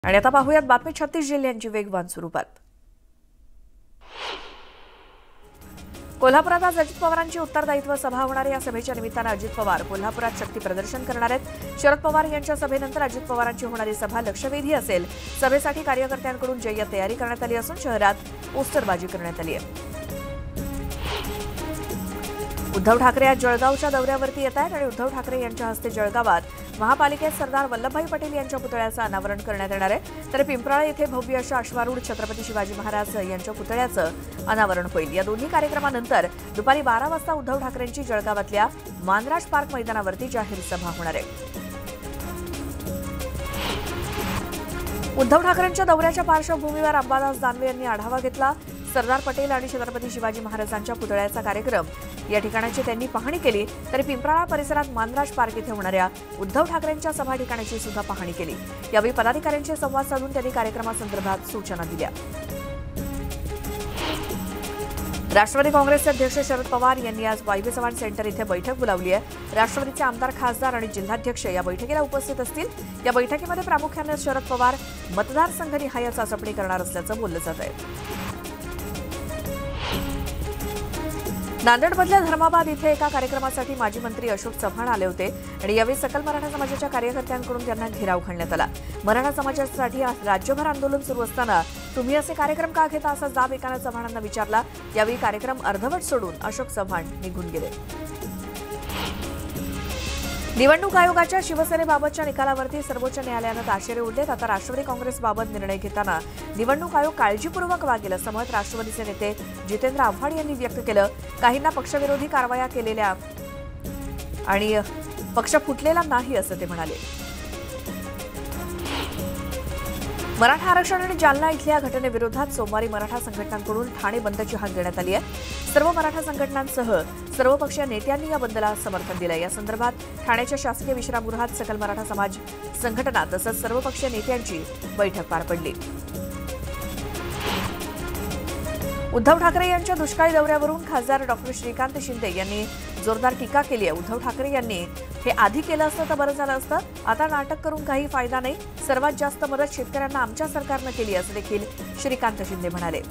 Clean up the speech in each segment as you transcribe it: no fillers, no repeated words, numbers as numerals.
आणि आता पाहूयात बातमी 36 जिल्ह्यांची वेगवान स्वरूपात। कोल्हापुरात आज अजित पवारांची उत्तरदायित्व सभा होणार आहे। या सभेच्या निमित्ताने अजित पवार कोल्हापुरात शक्ती प्रदर्शन करणार आहेत। शरद पवार यांच्या सभेनंतर अजित पवारांची होणारी सभा लक्षवेधी असेल। सभेसाठी कार्यकर्त्यांकडून जय्यत तयारी करण्यात आली असून शहरात पोस्टरबाजी करण्यात आली आहे। उद्धव ठाकरे आज जळगावच्या दौऱ्यावरती येत आहेत आणि उद्धव ठाकरे यांच्या हस्ते जळगावात महापालिकेत सरदार वल्लभभाई पटेल यांच्या पुतळ्याचं अनावरण करण्यात येणार आहे। तर पिंपराळा येथे भव्य अशा अश्वारूढ छत्रपती शिवाजी महाराज यांच्या पुतळ्याचं अनावरण होईल। या दोन्ही कार्यक्रमानंतर दुपारी 12 वाजता उद्धव ठाकरेंची जळगावातल्या मानराज पार्क मैदानावरती जाहीर सभा होणार आहे। उद्धव ठाकरेंच्या दौऱ्याच्या पार्श्वभूमीवर अंबादास दानवे यांनी आढावा घेतला। सरदार पटेल आणि छत्रपती शिवाजी महाराजांच्या पुतळ्याचा कार्यक्रम या ठिकाणाची त्यांनी पाहणी केली। तर पिंपराळा परिसरात मानराज पार्क येथे होणाऱ्या उद्धव ठाकरेंच्या सभा ठिकाणाची सुद्धा पाहणी केली। यावेळी पदाधिकाऱ्यांशी संवाद साधून त्यांनी कार्यक्रमासंदर्भात सूचना दिल्या। राष्ट्रवादी काँग्रेसचे अध्यक्ष शरद पवार यांनी आज वायव्य चव्हाण सेंटर इथे बैठक बोलावली आहे। राष्ट्रवादीचे आमदार, खासदार आणि जिल्हाध्यक्ष या बैठकीला उपस्थित असतील। या बैठकीमध्ये प्रामुख्याने शरद पवार मतदारसंघनिहाय चाचपणी करणार असल्याचं बोललं जात आहे। नांदेडमधल्या धर्माबाद इथे एका कार्यक्रमासाठी माजी मंत्री अशोक चव्हाण आले होते आणि यावेळी सकल मराठा समाजाच्या कार्यकर्त्यांकडून त्यांना घेराव घालण्यात आला। मराठा समाजासाठी राज्यभर आंदोलन सुरू असताना तुम्ही असे कार्यक्रम का घेता असा जाब एकाने चव्हाणांना विचारला। यावेळी कार्यक्रम अर्धवट सोडून अशोक चव्हाण निघून गेले। निवडणूक आयोगाच्या शिवसेनेबाबतच्या निकालावरती सर्वोच्च न्यायालयानं ताशेरे ओढलेत। आता राष्ट्रवादी काँग्रेसबाबत निर्णय घेताना निवडणूक आयोग काळजीपूर्वक वागेल असं मत राष्ट्रवादीचे नेते जितेंद्र आव्हाड यांनी व्यक्त केलं। काहींना पक्षविरोधी कारवाया केलेल्या आणि पक्ष फुटलेला नाही असं ते म्हणाले। मराठा आरक्षण आणि जालना इथल्या घटनेविरोधात सोमवारी मराठा संघटनांकडून ठाणे बंदची हाक देण्यात आली आहे। सर्व मराठा संघटनांसह सर्वपक्षीय नेत्यांनी या बंदला समर्थन दिलं। या संदर्भात ठाण्याच्या शासकीय विश्रामगृहात सकल मराठा समाज संघटना तसंच सर्वपक्षीय नेत्यांची बैठक पार पडली। उद्धव ठाकरे यांच्या दुष्काळी दौऱ्यावरून खासदार डॉक्टर श्रीकांत शिंदे यांनी जोरदार टीका केली आहे। उद्धव ठाकरे यांनी हे आधी केलं असतं तर बरं झालं असतं, आता नाटक करून काही फायदा नाही। सर्वात जास्त मदत शेतकऱ्यांना आमच्या सरकारनं केली असं देखील श्रीकांत शिंदे म्हणाले।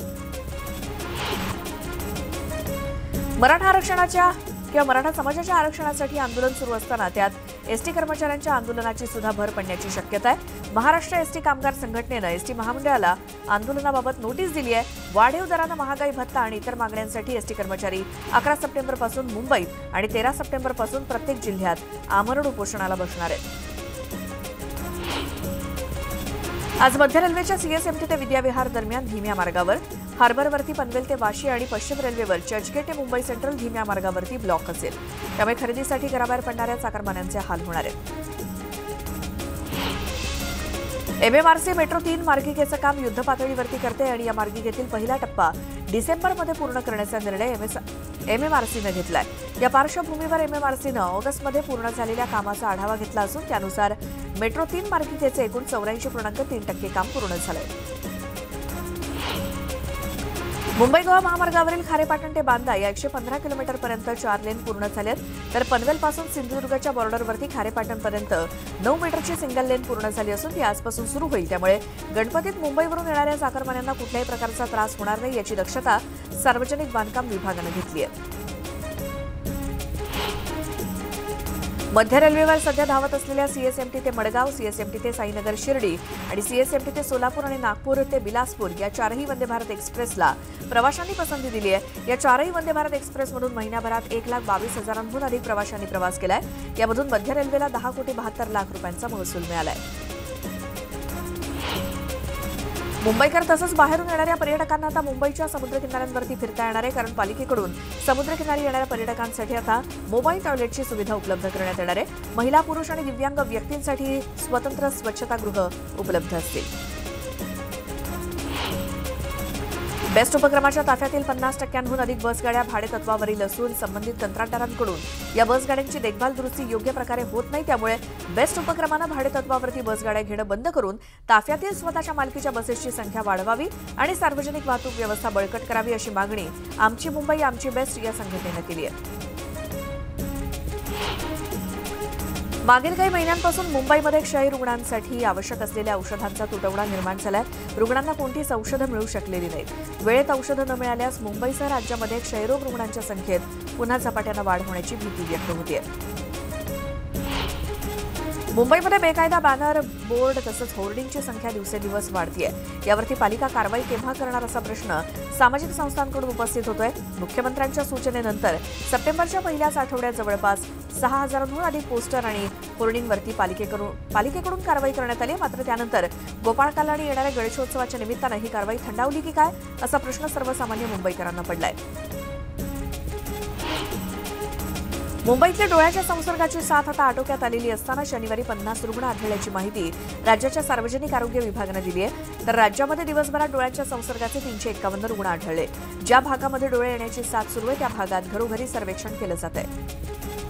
मराठा आरक्षणाच्या किंवा मराठा समाजाच्या आरक्षणासाठी आंदोलन सुरू असताना त्यात एसटी कर्मचाऱ्यांच्या आंदोलनाची सुद्धा भर पडण्याची शक्यता आहे। महाराष्ट्र एसटी कामगार संघटनेनं एसटी महामंडळाला आंदोलनाबाबत नोटीस दिली आहे। वाढीव दरानं महागाई भत्ता आणि इतर मागण्यांसाठी एसटी कर्मचारी 11 सप्टेंबरपासून मुंबईत आणि 13 सप्टेंबरपासून प्रत्येक जिल्ह्यात आमरण उपोषणाला बसणार आहेत। आज मध्य रेल्वेच्या सीएसएमटी ते विद्याविहार दरम्यान धीम्या मार्गावर, हार्बरवरती पनवेल ते वाशी आणि पश्चिम रेल्वेवर चर्चगेट ते मुंबई सेंट्रल धीम्या मार्गावरती ब्लॉक असेल। त्यामुळे खरेदीसाठी घराबाहेर पडणाऱ्या चाकरमान्यांचे हाल होणार आहेत। एमएमआरसी मेट्रो 3 मार्गिकेचं काम युद्धपातळीवरती करते आणि या मार्गिकेतील पहिला टप्पा डिसेंबरमध्ये पूर्ण करण्याचा निर्णय एमएमआरसीनं घेतलाय। या पार्श्वभूमीवर एमएमआरसीनं ऑगस्टमध्ये पूर्ण झालेल्या कामाचा आढावा घेतला असून त्यानुसार मेट्रो 3 मार्गिकेचे एकूण 84.3% काम पूर्ण झालंय। मुंबई गोवा महामार्गावरील खारेपाटण ते बांदा या 115 किलोमीटरपर्यंत 4 लेन पूर्ण झालेत। तर पनवेलपासून सिंधुदुर्गच्या बॉर्डरवरती खारेपाटणपर्यंत 9 मीटरची सिंगल लेन पूर्ण झाली असून ती आजपासून सुरू होईल। त्यामुळे गणपतीत मुंबईवरून येणाऱ्या चाकरमान्यांना कुठल्याही प्रकारचा त्रास होणार नाही याची दक्षता सार्वजनिक बांधकाम विभागानं घेतली आहे। मध्य रेल्वेवर सध्या धावत असलेल्या सीएसएमटी ते मडगाव, सीएसएमटी ते साईनगर शिर्डी आणि सीएसएमटी ते सोलापूर आणि नागपूर ते बिलासपूर या 4ही वंदे भारत एक्सप्रेसला प्रवाशांनी पसंती दिली आहे। या 4ही वंदे भारत एक्सप्रेसमधून महिन्याभरात 1,22,000हून अधिक प्रवाशांनी प्रवास केलाय। यामधून मध्य रेल्वेला 10,72,00,000 रुपयांचा महसूल मिळालाय। मुंबईकर तसंच बाहेरून येणाऱ्या पर्यटकांना आता मुंबईच्या समुद्रकिनाऱ्यांवरती फिरता येणार आहे, कारण पालिकेकडून समुद्रकिनारी येणाऱ्या पर्यटकांसाठी आता मोबाईल टॉयलेटची सुविधा उपलब्ध करण्यात येणार आहे। महिला, पुरुष आणि दिव्यांग व्यक्तींसाठी स्वतंत्र स्वच्छतागृह उपलब्ध असतील। बेस्ट उपक्रमाच्या ताफ्यातील 50%हून अधिक बसगाड्या भाडेतत्वावरील असून संबंधित कंत्राटदारांकडून या बसगाड्यांची देखभाल दुरुस्ती योग्य प्रकारे होत नाही। त्यामुळे बेस्ट उपक्रमानं भाडेतत्वावरती बसगाड्या घेणं बंद करून ताफ्यातील स्वतःच्या मालकीच्या बसेसची संख्या वाढवावी आणि सार्वजनिक वाहतूक व्यवस्था बळकट करावी अशी मागणी आमची मुंबई आमची बेस्ट या संघटनेनं केली आहे। मागील काही महिन्यांपासून मुंबईमध्ये क्षय रुग्णांसाठी आवश्यक असलेल्या औषधांचा तुटवडा निर्माण झालाय. रुग्णांना कोणतीच औषधं मिळू शकलेली नाहीत. वेळेत औषधं न मिळाल्यास मुंबईसह राज्यामध्ये क्षयरोग रुग्णांच्या संख्येत पुन्हा झपाट्यानं वाढ होण्याची भीती व्यक्त होतीये. मुंबईमध्ये बेकायदा बॅनर, बोर्ड तसंच होर्डिंगची संख्या दिवसेंदिवस वाढतीये. यावरती पालिका कारवाई केव्हा करणार असा प्रश्न सामाजिक संस्थांकडून उपस्थित होतोय. मुख्यमंत्र्यांच्या सूचनेनंतर सप्टेंबरच्या पहिल्याच आठवड्यात जवळपास 6,000हून अधिक पोस्टर आणि होर्डिंगवरती पालिकेकडून कारवाई करण्यात आली. मात्र त्यानंतर गोपाळकाला आणि येणाऱ्या गणेशोत्सवाच्या निमित्तानं ही कारवाई थंडावली की काय असा प्रश्न सर्वसामान्य मुंबईकरांना पडलाय. मुंबईतल्या डोळ्याच्या संसर्गाची साथ आता आटोक्यात आलेली असताना शनिवारी 50 रुग्ण आढळल्याची माहिती राज्याच्या सार्वजनिक आरोग्य विभागानं दिली आहे. तर राज्यामध्ये दिवसभरात डोळ्याच्या संसर्गाचे 351 रुग्ण आढळले. ज्या भागामध्ये डोळे येण्याची साथ सुरू आहे त्या भागात घरोघरी सर्वेक्षण केलं जात आहे.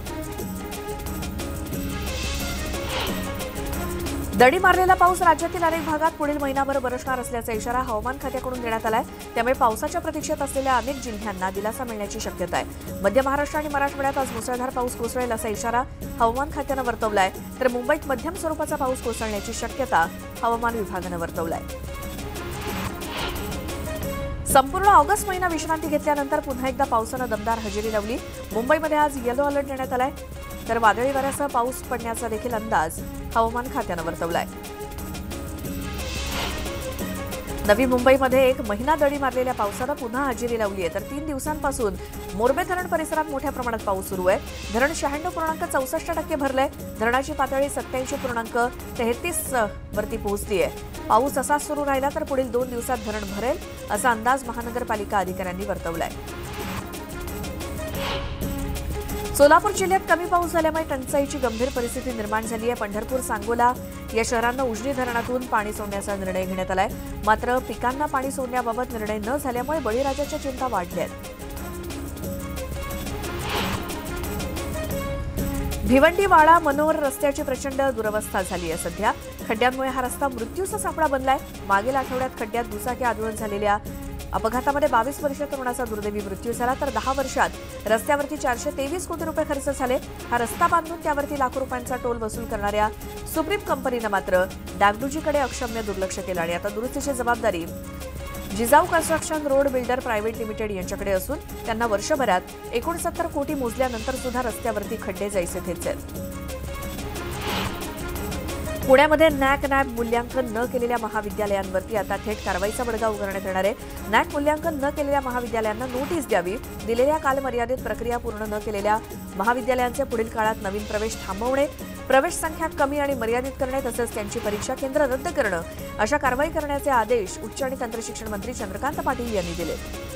दडी मारलेला पाऊस राज्यातील अनेक भागात पुढील महिनाभर बरसणार असल्याचा इशारा हवामान खात्याकडून देण्यात आलाय. त्यामुळे पावसाच्या प्रतीक्षेत असलेल्या अनेक जिल्ह्यांना दिलासा मिळण्याची शक्यता आहे. मध्य महाराष्ट्र आणि मराठवाड्यात आज मुसळधार पाऊस कोसळेल असा इशारा हवामान खात्यानं वर्तवलाय. तर मुंबईत मध्यम स्वरूपाचा पाऊस कोसळण्याची शक्यता हवामान विभागानं वर्तवलाय. संपूर्ण ऑगस्ट महिना विश्रांती घेतल्यानंतर पुन्हा एकदा पावसानं दमदार हजेरी लावली. मुंबईमध्ये आज येलो अलर्ट देण्यात आलाय. तर वादळी वाऱ्यासह पाऊस पडण्याचा देखील अंदाज हवामान खात्यानं वर्तवलाय. नवी मुंबईमध्ये एक महिना दडी मारलेल्या पावसानं पुन्हा हजेरी लावली आहे. तर 3 दिवसांपासून मोरबे धरण परिसरात मोठ्या प्रमाणात पाऊस सुरू आहे. धरण 96.64% भरलंय. धरणाची पातळी 87.33 वरती पोहोचली आहे. पाऊस असाच सुरू राहिला तर पुढील 2 दिवसात धरण भरेल असा अंदाज महानगरपालिका अधिकाऱ्यांनी वर्तवलाय. सोलापूर जिल्ह्यात कमी पाऊस झाल्यामुळे टंचाईची गंभीर परिस्थिती निर्माण झाली आहे. पंढरपूर, सांगोला या शहरांना उजनी धरणातून पाणी सोडण्याचा निर्णय घेण्यात आलाय. मात्र पिकांना पाणी सोडण्याबाबत निर्णय न झाल्यामुळे बळीराजाच्या चिंता वाढल्या आहेत. भिवंडी वाडा मनोर रस्त्याची प्रचंड दुरवस्था झाली आहे. सध्या खड्ड्यांमुळे हा रस्ता मृत्यूचा सापळा बनलाय. मागील आठवड्यात खड्ड्यात दुचाकी आदळून झालेल्या अपघातामध्ये 22 वर्षीय तरुणाचा दुर्दैवी मृत्यू झाला. तर 10 वर्षात रस्त्यावरती 423 कोटी रुपये खर्च झाले. हा रस्ता बांधून त्यावरती लाखो रुपयांचा टोल वसूल करणाऱ्या सुप्रीम कंपनीनं मात्र डागडुजीकडे अक्षम्य दुर्लक्ष केलं आणि आता दुरुस्तीची जबाबदारी Jijau construction road builder private limited यांच्याकडे असून त्यांना वर्षभरात 69 कोटी मोजल्यानंतर सुद्धा रस्त्यावरती खड्डे जायचे तेच आहेत. पुण्यामध्ये नॅक मूल्यांकन न केलेल्या महाविद्यालयांवरती आता थेट कारवाईचा बडगा उगारण्यात येणार आहे. नॅक मूल्यांकन न केलेल्या महाविद्यालयांना नोटीस द्यावी. दिलेल्या कालमर्यादेत प्रक्रिया पूर्ण न केलेल्या महाविद्यालयांचे पुढील काळात नवीन प्रवेश थांबवणे, प्रवेश संख्या कमी आणि मर्यादित करणे तसंच त्यांची परीक्षा केंद्र रद्द करणं अशा कारवाई करण्याचे आदेश उच्च आणि तंत्रशिक्षण मंत्री चंद्रकांत पाटील यांनी दिले.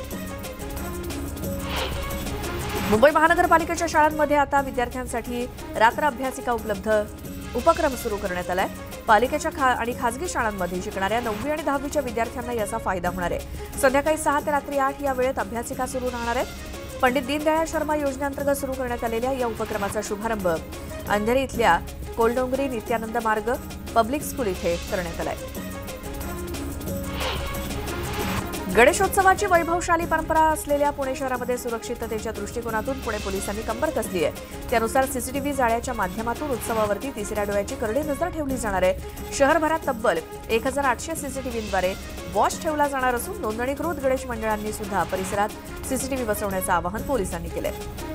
मुंबई महानगरपालिकेच्या शाळांमध्ये आता विद्यार्थ्यांसाठी रात्र अभ्यासिका उपलब्ध उपक्रम सुरू करण्यात आलाय. पालिकेच्या आणि खासगी शाळांमध्ये शिकणाऱ्या 9वी आणि 10वीच्या विद्यार्थ्यांना याचा फायदा होणार आहे. संध्याकाळी 6 ते रात्री 8 या वेळेत अभ्यासिका सुरू राहणार आहेत. पंडित दीनदयाळ शर्मा योजनेअंतर्गत सुरू करण्यात आलेल्या या उपक्रमाचा शुभारंभ अंधेरी इथल्या कोलडोंगरी नित्यानंद मार्ग पब्लिक स्कूल इथे करण्यात आलाय. गणेशोत्सवाची वैभवशाली परंपरा असलेल्या पुणे शहरामध्ये सुरक्षिततेच्या दृष्टिकोनातून पुणे पोलिसांनी कंबर कसली आहे. त्यानुसार सीसीटीव्ही जाळ्याच्या माध्यमातून उत्सवावरती तिसऱ्या डोळ्याची करडी नजर ठेवली जाणार आहे. शहरभरात तब्बल 1800 सीसीटीव्हीद्वारे वॉच ठेवला जाणार असून नोंदणीकृत गणेश मंडळांनी सुद्धा परिसरात सीसीटीव्ही बसवण्याचं आवाहन पोलिसांनी केलंय.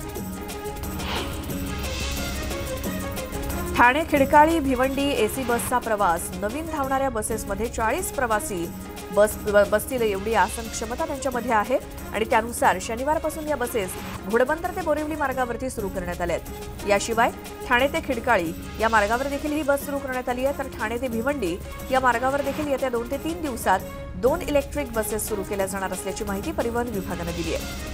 ठाणे खिडकाळी भिवंडी एसी बसचा प्रवास. नवीन धावणाऱ्या बसेसमध्ये 40 प्रवासी बसतील एवढी आसन क्षमता त्यांच्यामध्ये आहे आणि त्यानुसार शनिवारपासून या बसेस घोडबंदर ते बोरिवली मार्गावरती सुरू करण्यात आल्या आहेत. याशिवाय ठाणे ते खिडकाळी या मार्गावर देखील ही बस सुरू करण्यात आली आहे. तर ठाणे ते भिवंडी या मार्गावर देखील येत्या 2 ते 3 दिवसात 2 इलेक्ट्रिक बसेस सुरू केल्या जाणार असल्याची माहिती परिवहन विभागानं दिली आहे.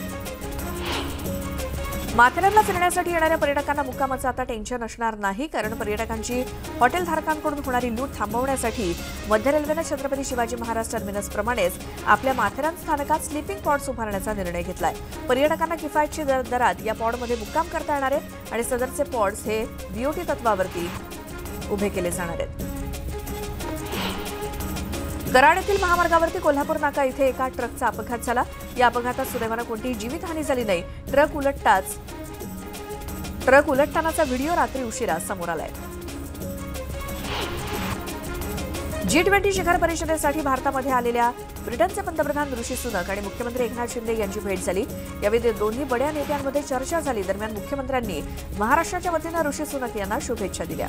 माथेरानला फिरण्यासाठी येणाऱ्या पर्यटकांना मुक्कामाचं आता टेन्शन असणार नाही, कारण पर्यटकांची हॉटेलधारकांकडून होणारी लूट थांबवण्यासाठी मध्य रेल्वेनं छत्रपती शिवाजी महाराज टर्मिनस प्रमाणेच आपल्या माथेरान स्थानकात स्लीपिंग पॉड्स उभारण्याचा निर्णय घेतलाय. पर्यटकांना किफायतशीर दरात या पॉडमध्ये मुक्काम करता येणार आहे आणि सदरचे पॉड्स हे बीओटी तत्वावरती उभे केले जाणार आहेत. कराड येथील महामार्गावरती कोल्हापूर नाका इथे एका ट्रकचा अपघात झाला. या अपघातात सुदैवानं कोणतीही जीवितहानी झाली नाही. ट्रक उलटताच ट्रक उलटतानाचा व्हिडिओ रात्री उशिरा समोर आलाय. G20 शिखर परिषदेसाठी भारतामध्ये आलेल्या ब्रिटनचे पंतप्रधान ऋषी सुनक आणि मुख्यमंत्री एकनाथ शिंदे यांची भेट झाली. यावेळी दोन्ही बड्या नेत्यांमध्ये चर्चा झाली. दरम्यान मुख्यमंत्र्यांनी महाराष्ट्राच्या वतीनं ऋषी सुनक यांना शुभेच्छा दिल्या.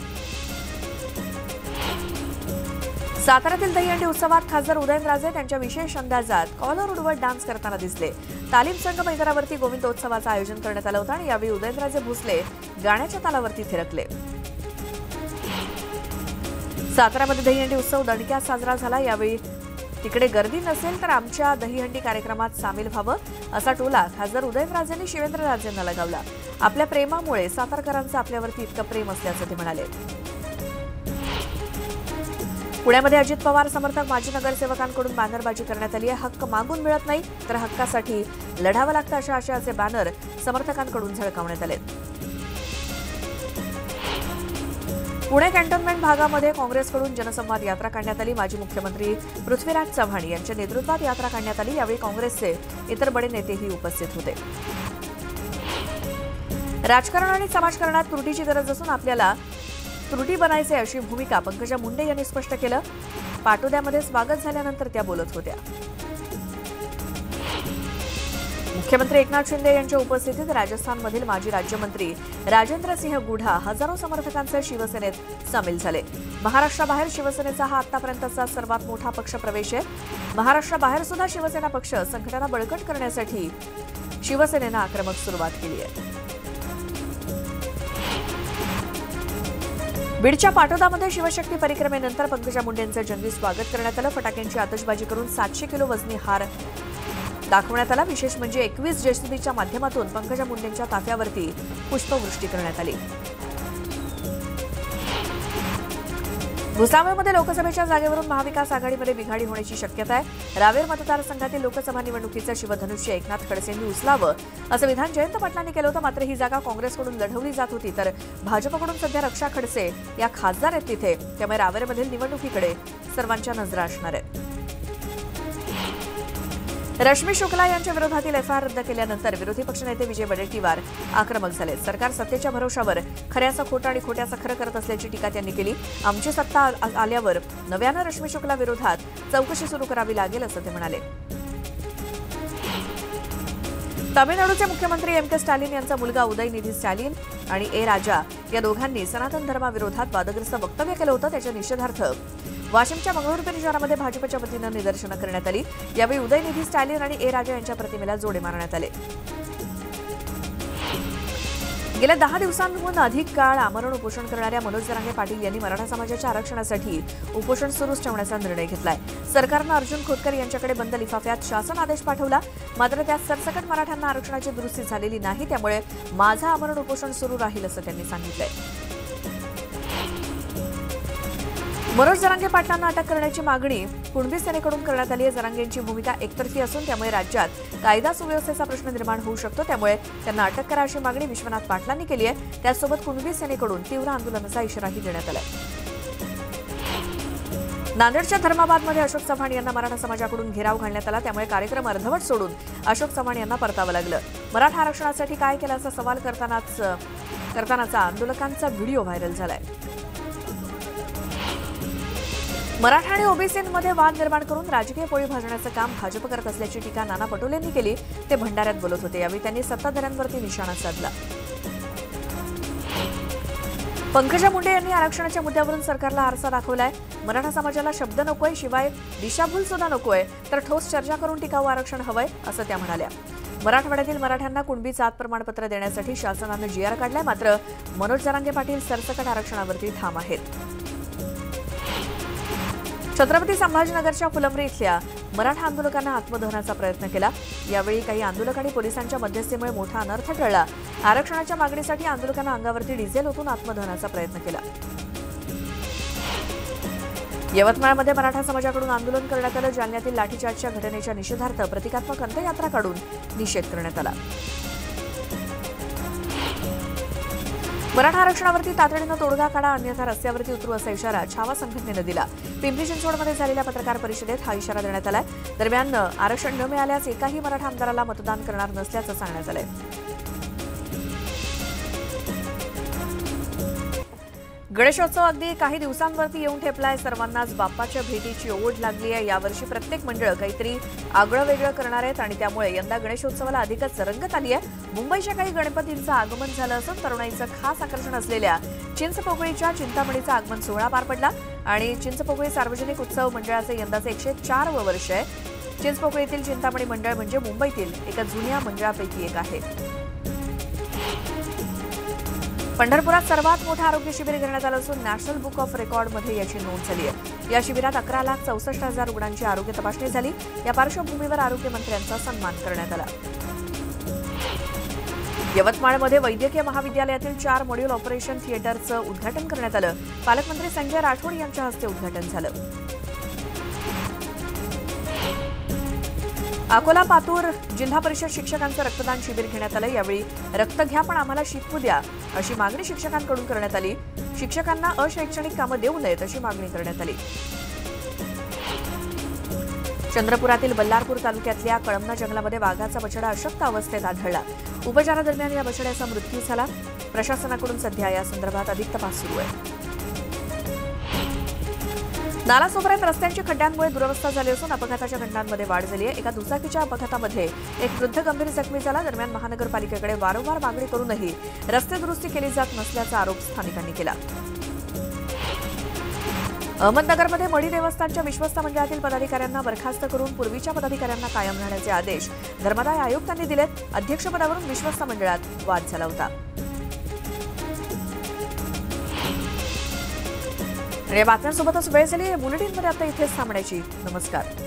साताऱ्यातील दहीहंडी उत्सवात खासदार उदयनराजे त्यांच्या विशेष अंदाजात कॉलर उडवत डान्स करताना दिसले. तालीम संघ मैदानावरती गोविंदोत्सवाचं आयोजन करण्यात आलं होतं आणि यावेळी उदयनराजे भोसले गाण्याच्या तालावरती थिरकले. साताऱ्यामध्ये दहीहंडी उत्सव दणक्यात साजरा झाला. यावेळी तिकडे गर्दी नसेल तर आमच्या दहीहंडी कार्यक्रमात सामील व्हावं असा टोला खासदार उदयनराजेंनी शिवेंद्रराजेंना लगावला. आपल्या प्रेमामुळे सातारकरांचं आपल्यावरती इतकं प्रेम असल्याचं ते म्हणाले. पुण्यामध्ये अजित पवार समर्थक माजी नगरसेवकांकडून बॅनरबाजी करण्यात आली आहे. हक्क मागून मिळत नाही तर हक्कासाठी लढावं लागतं अशा आशयाचे बॅनर समर्थकांकडून झळकावण्यात आले. पुणे कॅन्टोन्मेंट भागामध्ये काँग्रेसकडून जनसंवाद यात्रा काढण्यात आली. माजी मुख्यमंत्री पृथ्वीराज चव्हाण यांच्या नेतृत्वात यात्रा काढण्यात आली. यावेळी काँग्रेसचे इतर बडे नेतेही उपस्थित होते. राजकारण आणि समाजकारणात त्रुटीची गरज असून आपल्याला त्रुटी बनायचे अशी भूमिका पंकजा मुंडे यांनी स्पष्ट केलं. पाटोद्यामध्ये स्वागत झाल्यानंतर त्या बोलत होत्या. मुख्यमंत्री एकनाथ शिंदे यांच्या उपस्थितीत राजस्थानमधील माजी राज्यमंत्री राजेंद्रसिंह गुढा हजारो समर्थकांसह शिवसेनेत सामील झाले. महाराष्ट्राबाहेर शिवसेनेचा हा आतापर्यंतचा सर्वात मोठा पक्ष प्रवेश आहे. महाराष्ट्राबाहेर सुद्धा शिवसेना पक्ष संघटना बळकट करण्यासाठी शिवसेनेनं आक्रमक सुरुवात केली आहे. बीडच्या पाटोदामध्ये शिवशक्ती परिक्रमेनंतर पंकजा मुंडेंचं जंगी स्वागत करण्यात आलं. फटाक्यांची आतषबाजी करून 700 किलो वजनी हार दाखवण्यात आला. विशेष म्हणजे 21 जेसीबीच्या माध्यमातून पंकजा मुंडेंच्या ताफ्यावरती पुष्पवृष्टी करण्यात आली. भुसावळमध्ये लोकसभेच्या जागेवरून महाविकास आघाडीमध्ये बिघाडी होण्याची शक्यता आहे. रावेर मतदारसंघातील लोकसभा निवडणुकीचं शिवधनुष्य एकनाथ खडसेंनी उचलावं असं विधान जयंत पाटलांनी केलं होतं. मात्र ही जागा काँग्रेसकडून लढवली जात होती तर भाजपकडून सध्या रक्षा खडसे या खासदार आहेत तिथे. त्यामुळे रावेरमधील निवडणुकीकडे सर्वांच्या नजरा असणार आहेत. रश्मी शुक्ला यांच्या विरोधातील एफआयआर रद्द केल्यानंतर विरोधी पक्षनेते विजय वडेट्टीवार आक्रमक झाले. सरकार सत्तेच्या भरोशावर खऱ्याचं खोटं आणि खोट्याचं खरं करत असल्याची टीका त्यांनी केली. आमची सत्ता आल्यावर नव्यानं रश्मी शुक्ला विरोधात चौकशी सुरू करावी लागेल असं ते म्हणाले. तामिळनाडूचे मुख्यमंत्री एम.के. स्टॅलिन यांचा मुलगा उदयनिधी स्टॅलिन आणि ए. राजा या दोघांनी सनातन धर्माविरोधात वादग्रस्त वक्तव्य केलं होतं. त्याच्या निषेधार्थ वाशिमच्या मंगळुरू शहरामध्ये भाजपच्या वतीनं निदर्शनं करण्यात आली. यावेळी उदयनिधी स्टॅलिन आणि ए. राजा यांच्या प्रतिमेला जोडे मारण्यात आले. गेल्या 10 दिवसांहून अधिक काळ आमरण उपोषण करणाऱ्या मनोज जरांगे पाटील यांनी मराठा समाजाच्या आरक्षणासाठी उपोषण सुरूच ठेवण्याचा निर्णय घेतलाय. सरकारनं अर्जुन खोतकर यांच्याकडे बंद लिफाफ्यात शासन आदेश पाठवला. मात्र त्यात सरसकट मराठ्यांना आरक्षणाची दुरुस्ती झालेली नाही. त्यामुळे माझं आमरण उपोषण सुरू राहील असं त्यांनी सांगितलंय. मनोज जरांगे पाटलांना अटक करण्याची मागणी कुणबी सेनेकडून करण्यात आली आहे. जरांगेंची भूमिका एकतर्फी असून त्यामुळे राज्यात कायदा सुव्यवस्थेचा प्रश्न निर्माण होऊ शकतो. त्यामुळे त्यांना अटक करा अशी मागणी विश्वनाथ पाटलांनी केली आहे. त्यासोबत कुणबी सेनेकडून तीव्र आंदोलनाचा इशाराही देण्यात आला. नांदेडच्या धर्माबादमध्ये अशोक चव्हाण यांना मराठा समाजाकडून घेराव घालण्यात आला. त्यामुळे कार्यक्रम अर्धवट सोडून अशोक चव्हाण यांना परतावं लागलं. मराठा आरक्षणासाठी काय केलं असा सवाल करतानाचा आंदोलकांचा व्हिडिओ व्हायरल झालाय. मराठा आणि ओबीसींमध्ये वाद निर्माण करून राजकीय पोळी भाजण्याचं काम भाजप करत असल्याची टीका नाना पटोलेंनी केली. ते भंडाऱ्यात बोलत होते. यावेळी त्यांनी सत्ताधाऱ्यांवरती निशाणा साधला. पंकजा मुंडे यांनी आरक्षणाच्या मुद्द्यावरून सरकारला आरसा दाखवलाय. मराठा समाजाला शब्द नकोय, शिवाय दिशाभूल सुद्धा नकोय, तर ठोस चर्चा करून टिकाऊ आरक्षण हवंय असं त्या म्हणाल्या. मराठवाड्यातील मराठ्यांना कुणबी जात प्रमाणपत्र देण्यासाठी शासनानं जीआर काढलाय. मात्र मनोज जरांगे पाटील सरसकट आरक्षणावरती ठाम आहेत. छत्रपती संभाजीनगरच्या फुलंब्री इथल्या मराठा आंदोलकांना आत्मदहनाचा प्रयत्न केला. यावेळी काही आंदोलक आणि पोलिसांच्या मध्यस्थीमुळे मोठा अनर्थ टळला. आरक्षणाच्या मागणीसाठी आंदोलकांना अंगावरती डिझेल ओतून आत्मदहनाचा प्रयत्न केला. यवतमाळमध्ये मराठा समाजाकडून आंदोलन करण्यात आलं. जालन्यातील लाठीचार्जच्या घटनेच्या निषेधार्थ प्रतिकात्मक अंत्ययात्रा काढून निषेध करण्यात आला. मराठा आरक्षणावरती तातडीनं तोडगा काढा, अन्यथा रस्त्यावरती उतरू असा इशारा छावा संघटनेनं दिला. पिंपरी चिंचवडमध्ये झालेल्या पत्रकार परिषदेत हा इशारा देण्यात आलाय. दरम्यान आरक्षण न मिळाल्यास एकाही मराठा आमदाराला मतदान करणार नसल्याचं सांगण्यात आलंय. गणेशोत्सव अगदी काही दिवसांवरती येऊन ठेपलाय. सर्वांनाच बाप्पाच्या भेटीची ओढ लागली आहे. यावर्षी प्रत्येक मंडळ काहीतरी आगळं वेगळं करणार आहेत आणि त्यामुळे यंदा गणेशोत्सवाला अधिकच रंगत आली आहे. मुंबईच्या काही गणपतींचं आगमन झालं असून तरुणाईचं खास आकर्षण असलेल्या चिंचपोकळीच्या चिंतामणीचा आगमन सोहळा पार पडला आणि चिंचपोकळी सार्वजनिक उत्सव मंडळाचे यंदाचे 104वं वर्ष आहे. चिंचपोकळीतील चिंतामणी मंडळ म्हणजे मुंबईतील एका जुन्या मंडळापैकी एक आहे. पंढरपुरात सर्वात मोठं आरोग्य शिबिर घेण्यात आलं असून नॅशनल बुक ऑफ रेकॉर्डमध्ये याची नोंद झाली आहे. या शिबिरात 11,64,000 रुग्णांची आरोग्य तपासणी झाली. या पार्श्वभूमीवर आरोग्यमंत्र्यांचा सन्मान करण्यात आला. यवतमाळमध्ये वैद्यकीय महाविद्यालयातील 4 मॉड्यूल ऑपरेशन थिएटरचं उद्घाटन करण्यात आलं. पालकमंत्री संजय राठोड यांच्या हस्ते उद्घाटन झालं. अकोला पातूर जिल्हा परिषद शिक्षकांचं रक्तदान शिबिर घेण्यात आलं. यावेळी रक्त घ्या पण आम्हाला शिकवू द्या अशी मागणी शिक्षकांकडून करण्यात आली. शिक्षकांना अशैक्षणिक कामं देऊ नयेत अशी मागणी करण्यात आली. चंद्रपुरातील बल्लारपूर तालुक्यातल्या कळमना जंगलामध्ये वाघाचा बछडा अशक्त अवस्थेत आढळला. उपचारादरम्यान या बछड्याचा मृत्यू झाला. प्रशासनाकडून सध्या या संदर्भात अधिक तपास सुरू आहे. नालासोपाऱ्यात रस्त्यांची खड्ड्यांमुळे दुरवस्था झाली असून अपघाताच्या घटनांमध्ये वाढ झाली आहे. एका दुचाकीच्या अपघातामध्ये एक वृद्ध गंभीर जखमी झाला. दरम्यान महानगरपालिकेकडे वारंवार मागणी करूनही रस्ते दुरुस्ती केली जात नसल्याचा आरोप स्थानिकांनी केला. अहमदनगरमध्ये मढी देवस्थानच्या विश्वस्त मंडळातील पदाधिकाऱ्यांना बरखास्त करून पूर्वीच्या पदाधिकाऱ्यांना कायम राहण्याचे आदेश धर्मादाय आयुक्तांनी दिलेत. अध्यक्षपदावरून विश्वस्त मंडळात वाद झाला होता. या बातम्यांसोबतच वेळ झाली. बुलेटिनमध्ये आता इथेच थांबण्याची. नमस्कार.